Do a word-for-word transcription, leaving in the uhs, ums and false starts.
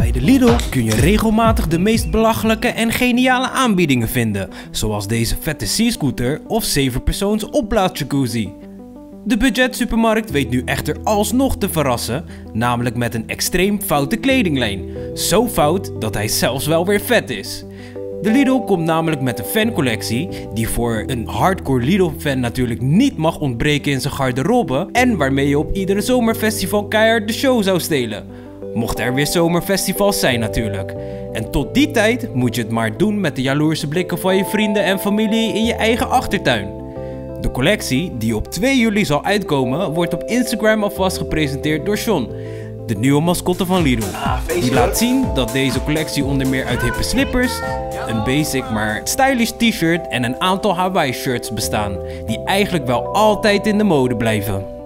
Bij de Lidl kun je regelmatig de meest belachelijke en geniale aanbiedingen vinden, zoals deze vette C-scooter of zeven persoons opblaasjacuzzi. De budgetsupermarkt weet nu echter alsnog te verrassen, namelijk met een extreem foute kledinglijn. Zo fout dat hij zelfs wel weer vet is. De Lidl komt namelijk met een fancollectie die voor een hardcore Lidl-fan natuurlijk niet mag ontbreken in zijn garderobe en waarmee je op iedere zomerfestival keihard de show zou stelen. Mocht er weer zomerfestivals zijn natuurlijk. En tot die tijd moet je het maar doen met de jaloerse blikken van je vrienden en familie in je eigen achtertuin. De collectie, die op twee juli zal uitkomen, wordt op Instagram alvast gepresenteerd door Sean, de nieuwe mascotte van Lidl. Die laat zien dat deze collectie onder meer uit hippe slippers, een basic maar stylish t-shirt en een aantal Hawaii shirts bestaan, die eigenlijk wel altijd in de mode blijven.